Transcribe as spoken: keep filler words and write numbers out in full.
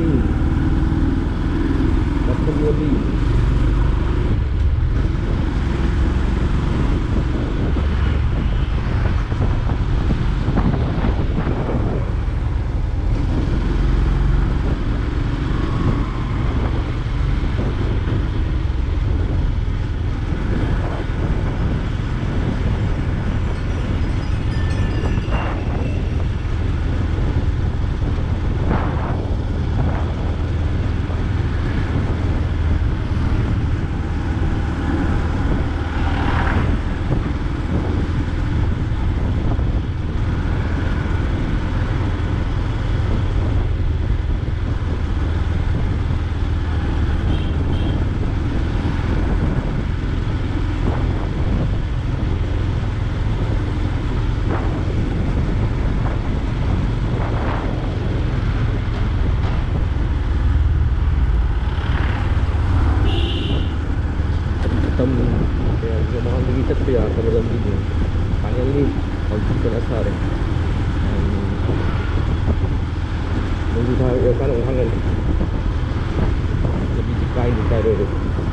Lambi Watham Lambi. Kaya lumahan lagi sa kaya sa dalam video. Panjang ni kalau kita asar eh. Nunggu saya kan orang kan lebih kain di cara tu.